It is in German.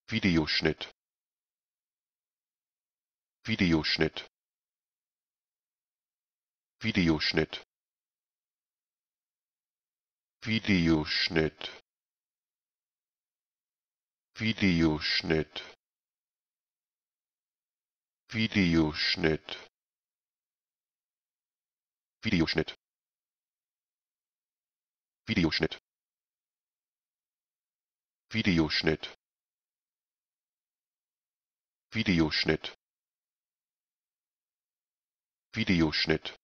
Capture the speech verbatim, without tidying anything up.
Videoschnitt Videoschnitt Videoschnitt Videoschnitt Videoschnitt Videoschnitt Videoschnitt Videoschnitt Videoschnitt Videoschnitt Videoschnitt